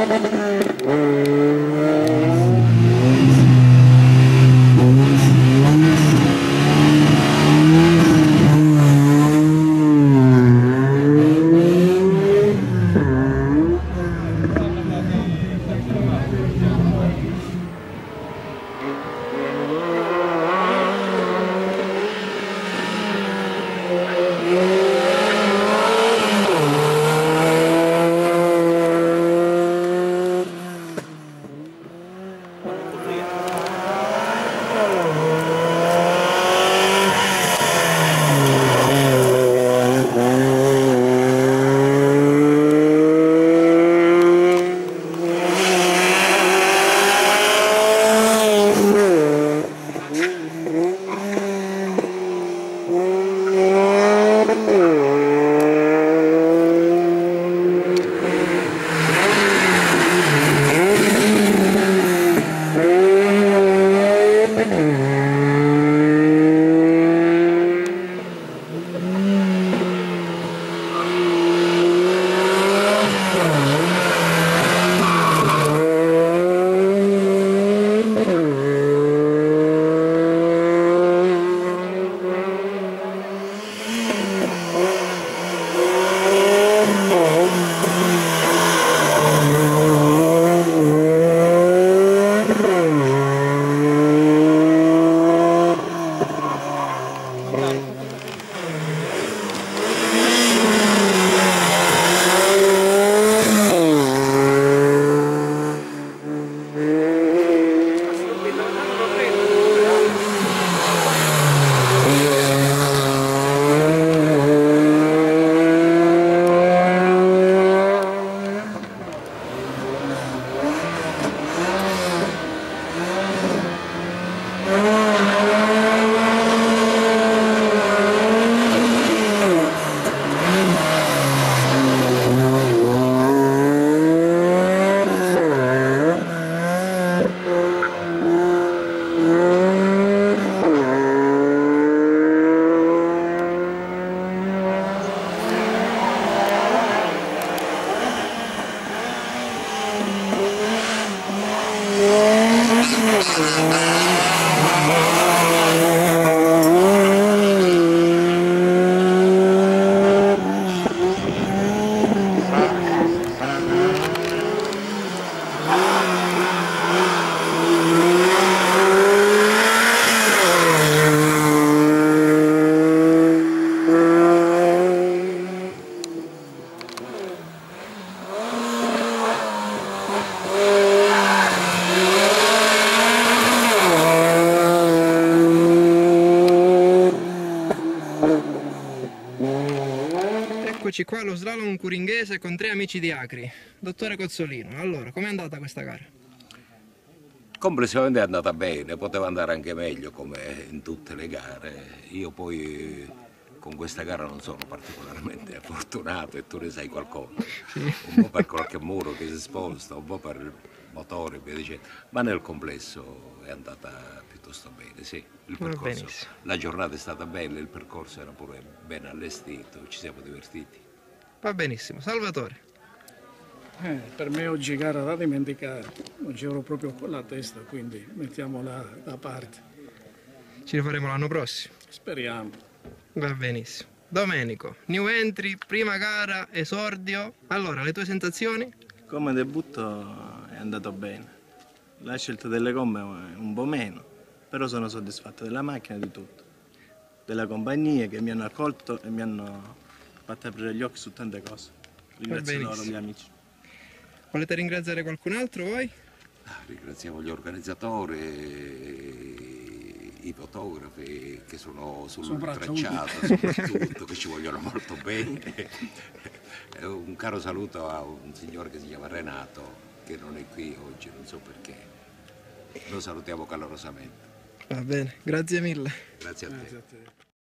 Eccoci qua allo slalom curinghese con 3 amici di Acri. Dottore Cozzolino, allora, com'è andata questa gara? Complessivamente è andata bene, poteva andare anche meglio come in tutte le gare. Io poi con questa gara non sono particolarmente fortunato e tu ne sai qualcosa. Sì. Un po' per qualche muro che si sposta, un po' per il motore e via dicendo. Ma nel complesso è andata piuttosto bene, sì. Il percorso, la giornata è stata bella, il percorso era pure ben allestito, ci siamo divertiti. Va benissimo. Salvatore. Per me oggi è gara da dimenticare, non c'ero proprio con la testa, quindi mettiamola da parte. Ci rifaremo l'anno prossimo. Speriamo. Va benissimo. Domenico, new entry, prima gara, esordio. Allora, le tue sensazioni? Come debutto è andato bene. La scelta delle gomme è un po' meno, però sono soddisfatto della macchina e di tutto. Della compagnia che mi hanno accolto e mi hanno fatto aprire gli occhi su tante cose. Ringrazio loro, gli amici. Volete ringraziare qualcun altro voi? Ringraziamo gli organizzatori, i fotografi che sono sul tracciato, soprattutto, che ci vogliono molto bene. Un caro saluto a un signore che si chiama Renato, che non è qui oggi, non so perché. Lo salutiamo calorosamente. Va bene, grazie mille. Grazie a te.